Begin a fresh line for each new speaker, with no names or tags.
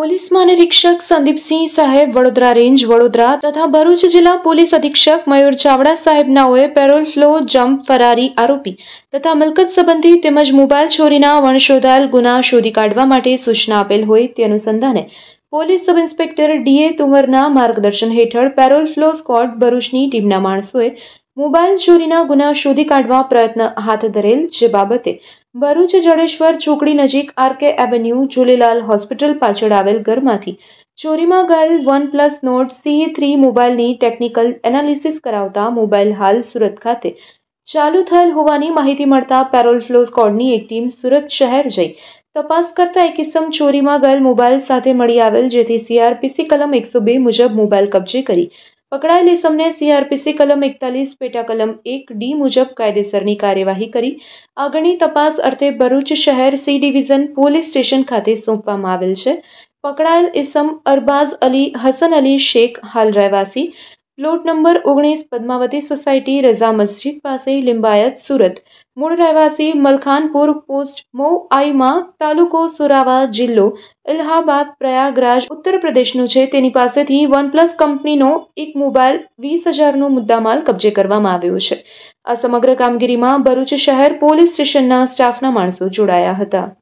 Police મહાનિરીક્ષક Sandipsinh સાહેબ Vadodara range Vadodara તથા ભરૂચ જિલ્લા પોલીસ અધિક્ષક મયુર ચાવડા સાહેબનાઓએ પેરોલ ફ્લો જમ્પ ફરારી આરોપી તથા મિલકત સંબંધી તેમજ મોબાઈલ ચોરીના વણશોધાયેલ ગુના શોધી કાઢવા માટે સૂચના આપેલ હોય તે અનુસંધાને પોલીસ સબ ઇન્સ્પેક્ટર ડીએ તુમરના માર્ગદર્શન હેઠળ પેરોલ ફ્લો સ્ક્વોડ ભરૂચની ટીમના માણસોએ મોબાઈલ ચોરીના ગુના શોધી કાઢવા પ્રયત્ન હાથ ધરેલ, જે બાબતે ભરૂચ જડેશ્વર ચોકડી નજીક આરકે એવન્યુ ઝૂલેલાલ હોસ્પિટલ પાછળ આવેલ ઘરમાંથી ચોરીમાં ગયેલ OnePlus Nord CE3 મોબાઈલની ટેકનિકલ એનાલિસિસ કરાવતા મોબાઈલ હાલ સુરત ખાતે ચાલુ થયેલ હોવાની માહિતી મળતા પેરોલ ફ્લો સ્ક્વોડની એક ટીમ સુરત શહેર જઈ તપાસ કરતા એક ઇસમ ચોરીમાં ગયેલ મોબાઈલ સાથે મળી આવેલ, જેથી CRPC કલમ 102 મુજબ મોબાઈલ કબજે કરી પકડાયેલ ઇસમને CRPC કલમ 41 પેટા કલમ 1D મુજબ કાયદેસરની કાર્યવાહી કરી આગળની તપાસ અર્થે ભરૂચ શહેર C ડિવિઝન પોલીસ સ્ટેશન ખાતે સોંપવામાં આવેલ છે. પકડાયેલ ઇસમ અરબાઝ અલી હસન અલી શેખ, હાલ રહેવાસી plot number 19 Padmavati society Raza મસ્જિદ પાસે લિંબાયત સુરત, મૂળ રહેવાસી મલખાનપુર પોસ્ટ મૌઆઈમાં તાલુકો સુરાવા, જિલ્લો ઇલાહાબાદ પ્રયાગરાજ ઉત્તર પ્રદેશનું છે. તેની પાસેથી OnePlus કંપનીનો એક મોબાઈલ 20,000નો મુદ્દામાલ કબજે કરવામાં આવ્યો છે. આ સમગ્ર કામગીરીમાં ભરૂચ શહેર પોલીસ સ્ટેશનના સ્ટાફના માણસો જોડાયા હતા.